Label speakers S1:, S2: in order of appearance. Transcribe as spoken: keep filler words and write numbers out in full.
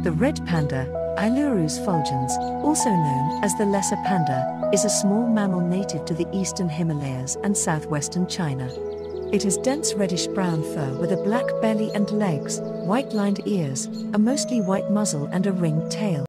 S1: The red panda, Ailurus fulgens, also known as the lesser panda, is a small mammal native to the eastern Himalayas and southwestern China. It has dense reddish-brown fur with a black belly and legs, white-lined ears, a mostly white muzzle and a ringed tail.